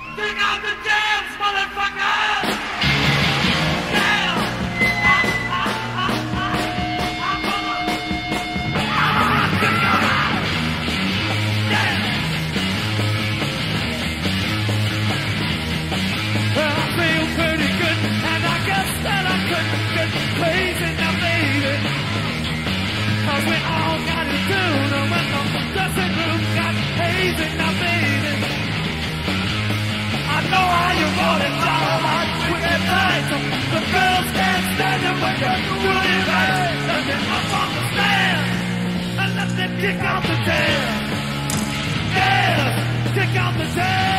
Take out the jams, motherfucker! Yeah! Well, I feel pretty good, and I guess that I couldn't get crazy now, baby. 'Cause we all got it too, no matter the dressing room got hazy now, baby. I know how you want it, John, with that night. The girls can't stand it when you're doing it right. Let them up on the stand, and let them kick out the jam. Yeah, kick out the jam.